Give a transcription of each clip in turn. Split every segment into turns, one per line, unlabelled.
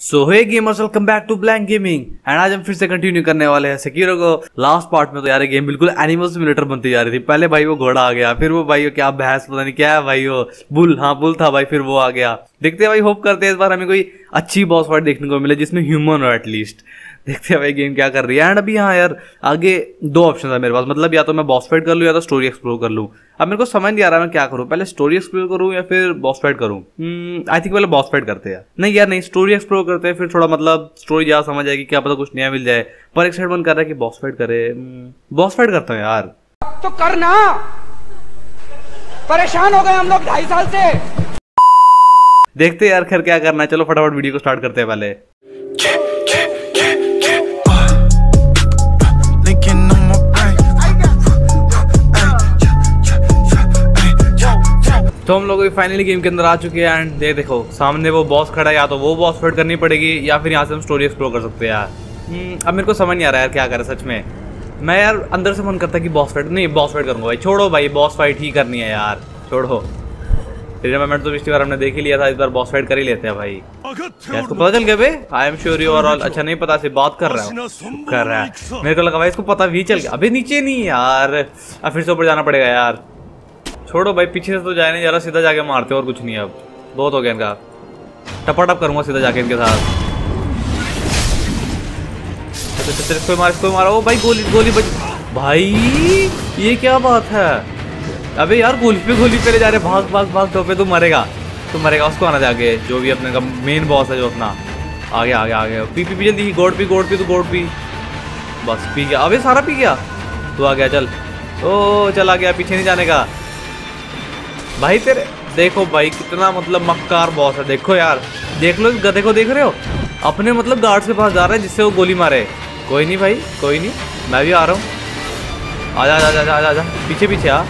So hey gamers, welcome back to Blank Gaming. And आज हम फिर से कंटिन्यू करने वाले हैं सेकिरो को। लास्ट पार्ट में तो यार गेम बिल्कुल एनिमल सिमुलेटर बनती जा रही थी। पहले भाई वो घोड़ा आ गया, फिर वो भाई क्या भैंस पता नहीं क्या है भाई, वो बुल, हाँ बुल था भाई, फिर वो आ गया। देखते हैं भाई, होप करते हैं इस बार हमें कोई अच्छी बॉस फाइट देखने को मिले जिसमें ह्यूमन हो एटलीस्ट। देखते हैं भाई गेम क्या कर रही है। एंड अभी हाँ यार, आगे दो ऑप्शन है मेरे पास, मतलब या तो मैं बॉस फाइट कर लूँ या तो स्टोरी एक्सप्लोर कर लूँ। अब मेरे को समझ नहीं आ रहा मैं क्या करूँ, पहले स्टोरी एक्सप्लोर करूँ या फिर बॉस फाइट करूँ। आई थिंक पहले बॉस फाइट करते हैं। नहीं यार नहीं, स्टोरी एक्सप्लोर करते हैं, फिर थोड़ा मतलब स्टोरी ज्यादा समझ आएगी, क्या पता कुछ नया मिल जाए। पर एक साइड मन कर रहा है कि बॉस फाइट करे। बॉस फाइट करता हूँ यार।
तो करना, परेशान हो गए हम लोग 2.5 साल से।
देखते यार खैर क्या करना है। चलो फटाफट वीडियो को स्टार्ट करते हैं पहले। तो हम लोग फाइनली गेम के अंदर आ चुके हैं। एंड देखो सामने वो बॉस खड़ा है, या तो वो बॉस फाइट करनी पड़ेगी या फिर यहाँ से हम स्टोरी एक्सप्लोर कर सकते हैं यार। अब मेरे को समझ नहीं आ रहा यार क्या करें सच में। मैं यार अंदर से मन करता है कि बॉस फाइट, नहीं बॉस फाइट करूंगा भाई। छोड़ो भाई, बॉस फाइट ही करनी है यार, छोड़ो। रिमेंबर तो पिछली बार हमने देख ही लिया था, इस बार बॉस फाइट कर ही लेते हैं भाई। क्या इसको पता चल गया भाई? I am sure you are all. अच्छा नहीं पता, से बात कर रहा है, मेरे को लगा भाई इसको पता भी चल गया। अभी नीचे नहीं यार, अब फिर से ऊपर जाना पड़ेगा यार। छोड़ो भाई, पीछे से तो जाए नहीं, जरा सीधा जाके मारते और कुछ नहीं। अब बहुत हो गया इनका, टपाटप करूंगा सीधा जाके इनके साथ। इसको मार, इसको मारो। ओ भाई गोली गोली बच भाई, ये क्या बात है? अबे यार गोली पे ले जा रहे, भाग भाग भाग। तो पे तू मरेगा, तू मरेगा। उसको आना जाके, जो भी अपने का मेन बॉस है जो अपना। आगे आगे आगे, पी पी पी जल्दी, गोड पी गोड पी, तू गोड पी। बस पी गया, अबे सारा पी गया। तू आ गया, चल। ओ चला गया, पीछे नहीं जाने का भाई तेरे। देखो भाई कितना मतलब मक्कार बॉस है, देखो यार, देख लो इस गधे को, देख रहे हो? अपने मतलब गार्ड्स के पास जा रहा है जिससे वो गोली मारे। कोई नहीं भाई, कोई नहीं, मैं भी आ रहा हूँ। आजा आजा आजा आजा आजा, पीछे पीछे आ।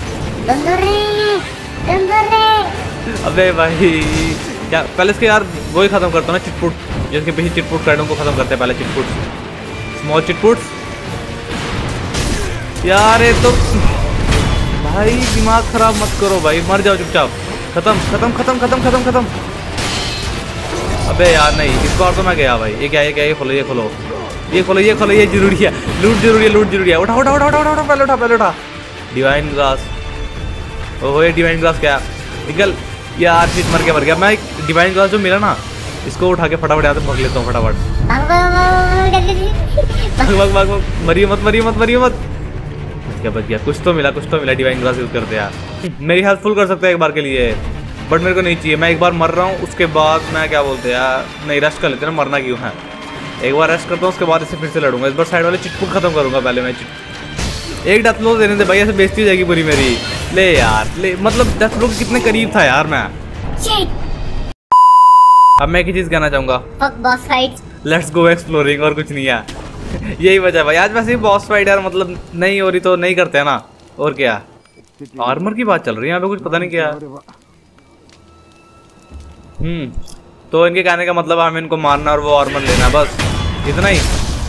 अबे भाई क्या, पहले इसके यार वही खत्म करता हूँ ना, चिटपुट, जिसके पीछे चिटपुट कर को खत्म करते हैं पहले। चिटपुट, स्मॉल चिटपुट यार। ये तो भाई दिमाग खराब मत करो भाई, मर जाओ चुपचाप। खत्म खत्म खत्म खत्म खत्म खत्म। अबे यार नहीं, इस बार तो मैं गया भाई। ये क्या, ये क्या, ये खोलो, ये खोलो, ये खोलो, ये खोलो, ये जरूरी है, लूट जरूरी है, लूट जरूरी है। उठा उठा उठा उठा उठा, पहले उठा, पहले उठा। डिवाइन ग्लास, ओहो ये डिवाइन ग्लास क्या निकल यार, फिर मर गया। मैं डिवाइन ग्लास जो मिला ना, इसको उठा के फटाफट यहाँ से भग लेता हूँ फटाफट। मरियो मत, मरियो मत, मरियो मत। बच गया, कुछ तो मिला डिवाइन ग्लास यूज करते हैं। मेरी हेल्थ फुल कर सकते हैं एक बार के लिए, बट मेरे को नहीं चाहिए। मैं एक बार मर रहा हूँ, उसके बाद मैं क्या बोलते हैं यार, नहीं रेस्ट कर लेते ना, मरना क्यों है। एक बार रेस्ट करता हूँ, उसके बाद इसे फिर से लड़ूंगा। इस बार साइड वाले चिटपुट खत्म करूंगा पहले मैं। एक डेथ ब्लो देने दे भाई, ऐसे बेइज्जती हो जाएगी पूरी मेरी। ले यार ले, मतलब डेथ ब्लो के कितने करीब था यार मैं। अब मैं एक चीज कहना चाहूंगा,
boss fight,
let's go exploring, और कुछ नहीं है। यही वजह भाई, आज वैसे ही बॉस फाइट यार मतलब नहीं हो रही तो नहीं करते हैं ना, और क्या। आर्मर की बात चल रही है यहाँ पे, कुछ पता नहीं क्या। तो इनके कहने का मतलब हमें इनको मारना और वो आर्मर लेना, बस इतना ही।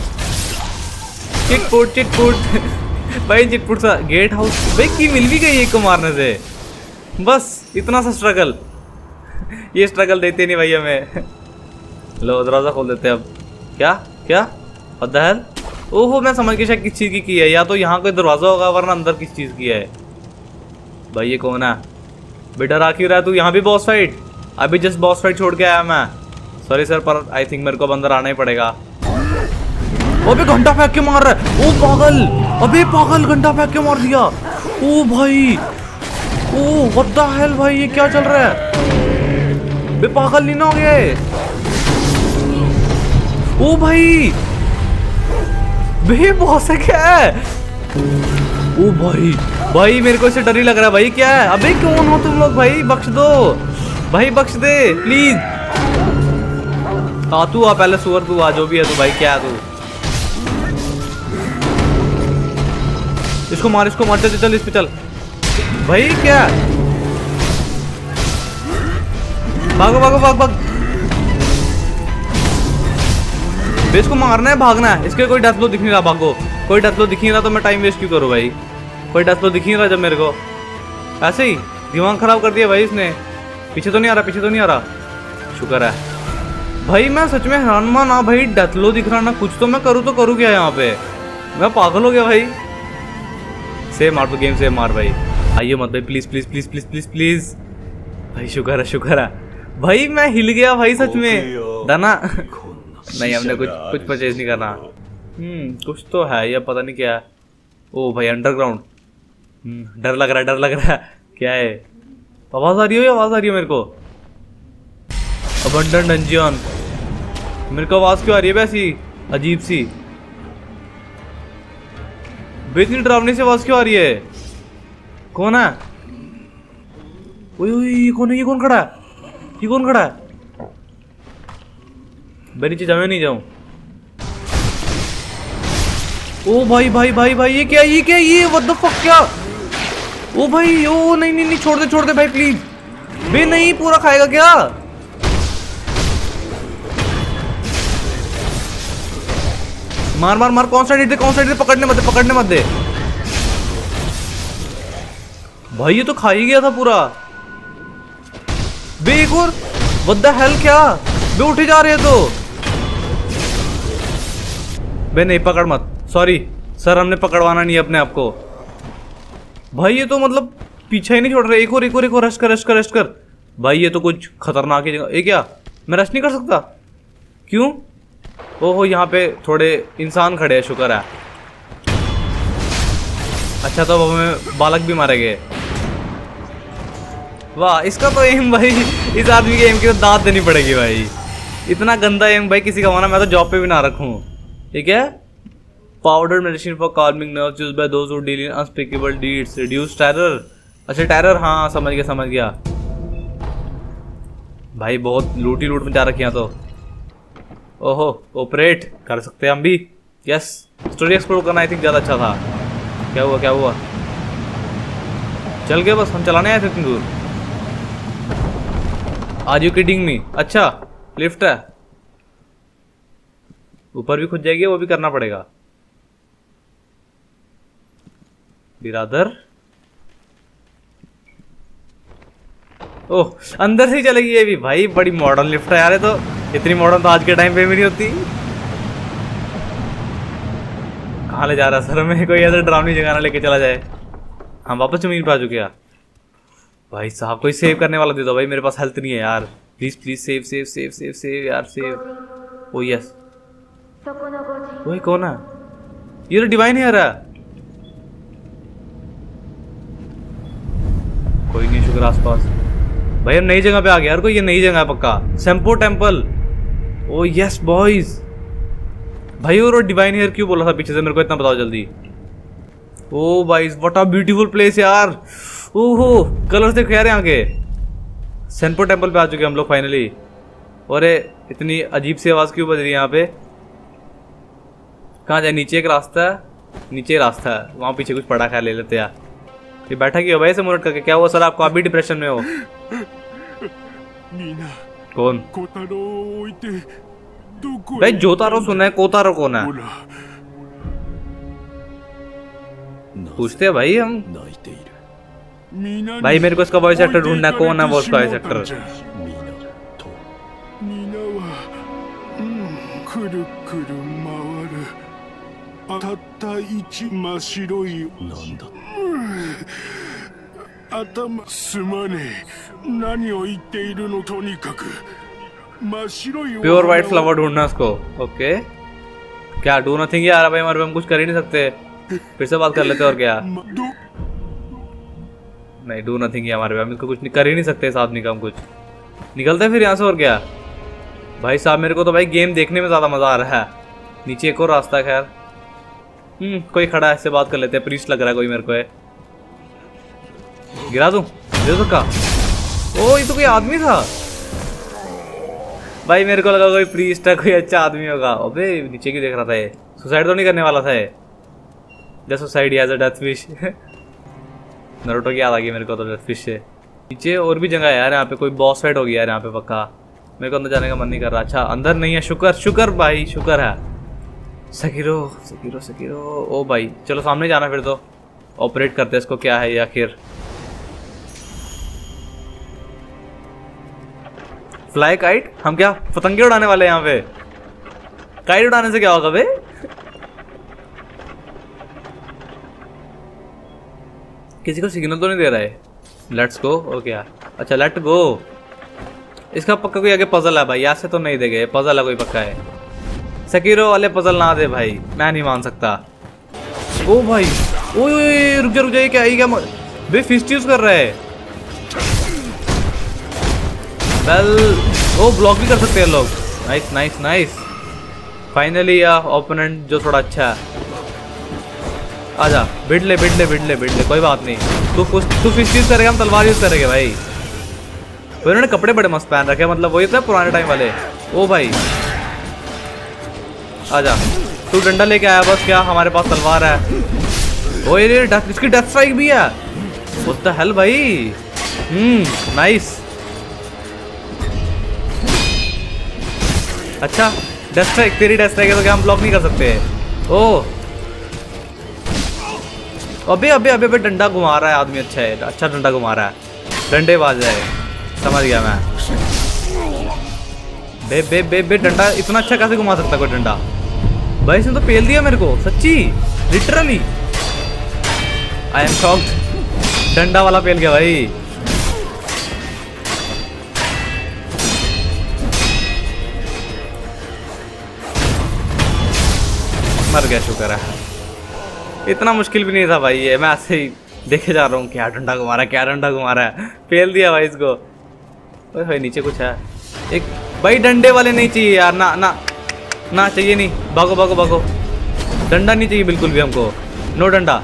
चिटपुट चिटपुट भाई, चिटपुट सा गेट हाउस भाई की मिल भी गई एक को मारने से, बस इतना सा स्ट्रगल। ये स्ट्रगल देते नहीं भाई हमें। लो दरवाजा खोल देते हैं अब। क्या क्या पता है? ओहो मैं समझ गया शायद किस चीज की है, या तो यहाँ कोई दरवाजा होगा वरना अंदर किस चीज की है। भाई ये कौन है बेटा? रहा क्यों रहा तू यहाँ भी बॉस फाइट? अभी जस्ट बॉस फाइट छोड़ के आया मैं। सॉरी सर, पर आई थिंक मेरे को अंदर आना ही पड़ेगा। अबे घंटा फेंक के मार रहा है, ओ पागल। अबे पागल, घंटा फेंक के मार दिया। ओ भाई, ओ व्हाट द हेल भाई, ये क्या चल रहा है? बे पागल नहीं ना हो गए? ओ भाई बे बॉस है क्या है? ओ भाई भाई मेरे को इससे डर ही लग रहा है भाई। क्या है? अबे कौन हो तुम लोग भाई? बख्श दो भाई, बख्श दे प्लीज। तू आ पहले, सुअर तू आ, जो भी है तू भाई। क्या है तू? इसको मार, इसको मार, चल चल इस पे चल भाई। क्या भागो भागो भाग भाग, इसको मारना है, भागना है। इसके कोई डेथ ब्लो दिख नहीं रहा, भागो। कोई डेथ ब्लो दिख नहीं रहा तो मैं टाइम वेस्ट क्यों करूँ भाई? कोई डेथ ब्लो दिख नहीं रहा जब मेरे को, ऐसे ही दिमाग खराब कर दिया भाई इसने। पीछे तो नहीं आ रहा, पीछे तो नहीं आ रहा, शुक्र है। भाई मैं सच में हैरान हुआ ना भाई, डेथलो दिख रहा ना कुछ, तो मैं करूँ तो करूँ क्या यहाँ पे, मैं पागल हो गया भाई। सेव मार तो गेम, सेव मार भाई, आइए मत भाई please please please please please please भाई, शुक्र है शुक्र है भाई, मैं हिल गया भाई सच में दाना। नहीं हमने कुछ परचेज नहीं करना। कुछ तो है या पता नहीं क्या है। ओ भाई अंडरग्राउंड, डर लग रहा है, डर लग रहा है, क्या है, आवाज आ रही हो या आवाज आ रही है मेरे को? अबंडन डंजियन, मेरे को आवाज क्यों आ रही है वैसी अजीब सी, इतनी डरावनी से आवाज क्यों आ रही है? कौन है? ओए ओए ये कौन है? ये कौन खड़ा है? ये कौन खड़ा है? मैं नीचे जाऊँ नहीं जाऊँ? ओ भाई भाई भाई भाई ये क्या, ये क्या, ये व्हाट द फक क्या? ओ भाई ओ नहीं नहीं नहीं, छोड़ दे भाई प्लीज। बे नहीं, पूरा खाएगा क्या? मार मार मार, कौन सा हिट दे, कौन सा हिट दे, पकड़ने मत दे भाई, ये तो खा ही गया था पूरा। बे एक और, व्हाट द हेल क्या? बे उठे जा रहे हैं तो। बे नहीं पकड़ मत, सॉरी सर, हमने पकड़वाना नहीं है अपने आप को। भाई ये तो मतलब पीछा ही नहीं छोड़ रहे। एक और रश कर भाई, ये तो कुछ खतरनाक ही जगह। ये क्या, मैं रश नहीं कर सकता? क्यों? ओहो यहाँ पे थोड़े इंसान खड़े हैं, शुक्र है। अच्छा तो अब हमें बालक भी मारे गए। वाह, इसका तो एम भाई, इस आदमी के एम की तो दांत देनी पड़ेगी भाई, इतना गंदा एम भाई किसी का होना, मैं तो जॉब पे भी ना रखूं। ठीक है, powder medicine for calming nerves used by those who deal in unspeakable deeds, reduce terror। अच्छा टेरर, हाँ समझ गया भाई, बहुत लूटी लूट में जा रखी हैं तो। ओहो, ऑपरेट कर सकते हैं हम भी। यस, स्टोरी एक्सप्लोर करना आई थिंक ज़्यादा अच्छा था। क्या हुआ? चल गए बस, हम चलाने आए थे इतनी दूर। Are you kidding me? अच्छा लिफ्ट है, ऊपर भी खुद जाएगी, वो भी करना पड़ेगा। बिरादर, ओह अंदर से ही चलेगी ये भी भाई, बड़ी मॉडर्न लिफ्ट है यार। ये तो इतनी मॉडर्न तो आज के टाइम पे भी नहीं होती। कहाँ ले जा रहा है सर? मैं कोई ऐसा डरावनी जगह ना लेके चला जाए। हम वापस जमीन पे आ चुके हैं भाई साहब। कोई सेव करने वाला दे दो भाई, मेरे पास हेल्थ नहीं है यार। प्लीज प्लीज सेव यार, सेव। ओ यस, वही कौन है? ये तो डिवाइन है रहा। कोई नहीं, शुक्र आसपास भाई, हम नई जगह पे आ गए यार। कोई ये नई जगह है पक्का, सेम्पो टेम्पल। ओ यस बॉयज भाई, और डिवाइन हेयर क्यों बोला था पीछे से, मेरे को इतना बताओ जल्दी। ओ भाई व्हाट अ ब्यूटीफुल प्लेस यार। ओहो कलर देख यार यहाँ के। सेम्पो टेम्पल पे आ चुके हम लोग फाइनली। और इतनी अजीब सी आवाज क्यों बज रही है यहाँ पे? कहाँ जाए? नीचे एक रास्ता है, नीचे रास्ता है, वहाँ पीछे कुछ पड़ा, खैर ले लेते हैं। ये बैठा क्यों भाई ऐसे मुरट करके? क्या हुआ सर आपको? आप भी डिप्रेशन में हो? कौन भाई? जोतारो सुना है, कोतारो कौन है? पूछते हैं भाई हम। भाई मेरे को इसका वॉइस एक्टर ढूंढना है, कौन है वो उसका voice actor? Pure white flower ढूंढना उसको। ओके, क्या डू नथिंग यार भाई, हमारे हम कुछ कर ही नहीं सकते। फिर से बात कर लेते और क्या? नहीं डू नथिंग हमारे पे, हम इसको कुछ कर ही नहीं सकते इस आदमी का। हम कुछ निकलते हैं फिर यहाँ से और क्या? भाई साहब मेरे को तो भाई गेम देखने में ज्यादा मजा आ रहा है। नीचे एक और रास्ता है, खैर कोई खड़ा है, इससे बात कर लेते हैं। प्रीस्ट लग रहा है कोई मेरे को है। गिरा दूं? दे दो का? ओ ये तो कोई आदमी था भाई, मेरे को लगा कोई प्रीस्ट है, कोई अच्छा आदमी होगा। अबे नीचे क्यों देख रहा था ये? सुसाइड तो नहीं करने वाला था ये? Just suicide as a death fish. Naruto की याद आ गई मेरे को तो डेथ फिश से। नीचे और भी जगह है यार, यहाँ पे कोई बॉस फाइट होगी यार यहाँ पे पक्का। मेरे को अंदर जाने का मन नहीं कर रहा। अच्छा अंदर नहीं है, शुक्र भाई, शुक्र है। सकीरो ओ भाई चलो सामने जाना फिर तो। ऑपरेट करते हैं इसको, क्या है ये आखिर? Fly kite? हम क्या पतंगे उड़ाने वाले हैं यहाँ पे? काइट उड़ाने से क्या होगा बे? किसी को सिग्नल तो नहीं दे रहा है। Let's go. ओके यार, अच्छा लेट गो। इसका पक्का कोई आगे पजल है भाई, यहाँ से तो नहीं देंगे, पजल है कोई पक्का है। सकीरो वाले पजल ना दे भाई, मैं नहीं मान सकता। ओ भाई, ओए रुक जा, ये क्या बे फिस्ट यूज कर रहा है। वेल, ओ ब्लॉक भी कर सकते हैं लोग। Nice nice nice, finally opponent जो थोड़ा अच्छा है। आजा, बिड ले, कोई बात नहीं। तू फिस्ट यूज करेगा, हम तलवार यूज करेंगे भाई। तो इन्होंने कपड़े बड़े मस्त पहन रखे, मतलब वही तो पुराने टाइम वाले। ओ भाई आजा, तू डंडा लेके आया बस, क्या हमारे पास तलवार है। ओ ये इसकी डेथ स्ट्राइक भी है। व्हाट द हेल भाई। नाइस। अच्छा डेथ स्ट्राइक, तेरी डेथ स्ट्राइक है तो क्या हम ब्लॉक नहीं कर सकते? ओ अबे अबे अबे अबे, डंडा घुमा रहा है आदमी। अच्छा है, अच्छा डंडा घुमा रहा है, डंडेबाज है। समझ गया मैं। बे बे बे बे, डंडा इतना अच्छा कैसे घुमा सकता कोई डंडा? भाई इसने तो पेल दिया मेरे को, सच्ची लिटरली। आई एम शॉक्ड, डंडा वाला पेल गया भाई। मर गया, शुक्र है। इतना मुश्किल भी नहीं था भाई ये, मैं ऐसे ही देखे जा रहा हूँ। क्या डंडा घुमा रहा है, क्या डंडा घुमा रहा है, फेल दिया भाई इसको। ओए नीचे कुछ है एक भाई, डंडे वाले नहीं चाहिए यार, ना ना ना चाहिए नहीं। भागो भागो भागो, डंडा नहीं चाहिए बिल्कुल भी हमको, नो डंडा।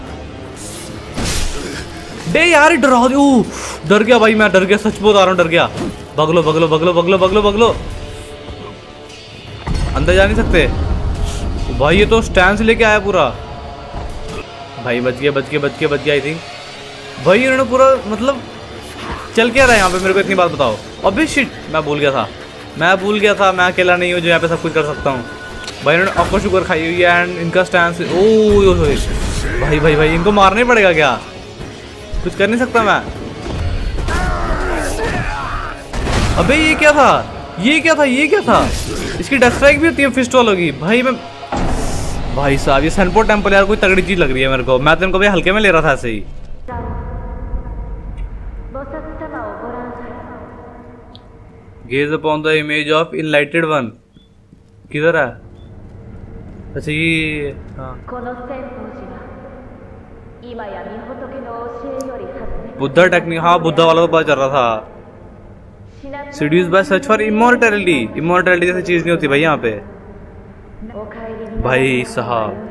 बे यार डरा दो, डर गया भाई, मैं डर गया, सच बता रहा हूँ, डर गया। भगलो भगलो भगलो भगलो भगलो भगलो, अंदर जा नहीं सकते भाई। ये तो स्टैंड से लेके आया पूरा भाई। बच गया आई थिंक भाई। इन्होंने पूरा मतलब चल क्या रहा है यहाँ पे, मेरे को इतनी बात बताओ। अबे शिट, मैं भूल गया था, मैं अकेला नहीं हूँ जो यहाँ पे सब कुछ कर सकता हूँ भाई। इन्होंने आपको शुगर खाई हुई है एंड इनका स्टैंड से। ओ भाई भाई भाई, इनको मारना ही पड़ेगा क्या? कुछ कर नहीं सकता मैं। अबे ये क्या था? इसकी डेथ स्ट्राइक भी होती है फिस्ट वालों की भाई। मैं भाई साहब, ये सनपो टेम्पल यार कोई तगड़ी चीज लग रही है मेरे को। मैं तो इनको भाई हल्के में ले रहा था ऐसे ही। Gaze upon the image of enlightened one. किधर है? अच्छा ये हाँ, बुद्धा टेक्निक। हाँ बुद्धा वाला तो पता चल रहा था। Seduced by search for immortality. Immortality जैसी चीज नहीं होती भाई यहाँ पे भाई साहब।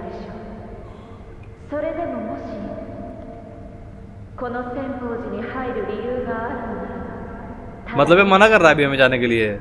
मतलब ये मना कर रहा है अभी हमें जाने के लिए।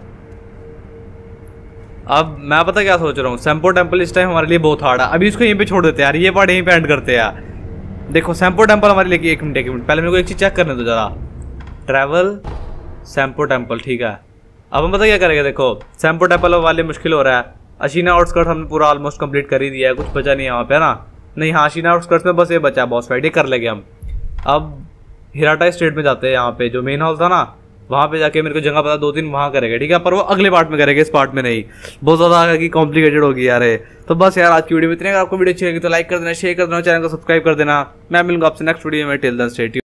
अब मैं पता क्या सोच रहा हूँ, सैम्पो टेम्पल इस टाइम हमारे लिए बहुत हार्ड है। अभी इसको यहीं पे छोड़ देते हैं यार, ये पार्ट यहीं पे एंड करते हैं यार। देखो सैम्पो टेम्पल हमारे लिए, एक मिनट पहले मेरे को एक चीज चेक करने दो जरा। ट्रैवल सैम्पो टेम्पल, ठीक है। अब हम पता क्या करेंगे, देखो सैम्पो टेम्पल वाले मुश्किल हो रहा है। अशीना आउटस्कर्ट हमने पूरा ऑलमोस्ट कंप्लीट कर ही दिया है, कुछ बचा नहीं है वहाँ पे ना। नहीं हाँ, अशीना आउटस्कर्ट्स में बस ये बचा बॉस फाइट, ये कर लेंगे हम। अब हिराटा स्टेट में जाते हैं, यहाँ पे जो मेन हॉल था ना, वहाँ पे जाके मेरे को जगह पता 2-3 वहाँ करेंगे, ठीक है। पर वो अगले पार्ट में करेंगे, इस पार्ट में नहीं। बहुत ज़्यादा की कॉम्प्लिकेटेड होगी यार। तो बस यार आज की वीडियो में इतने। अगर आपको वीडियो अच्छी लगी तो लाइक कर देना, शेयर कर देना, चैनल को सब्सक्राइब कर देना। मैं मिलूंगा आपसे नेक्स्ट वीडियो में। Till then stay tuned.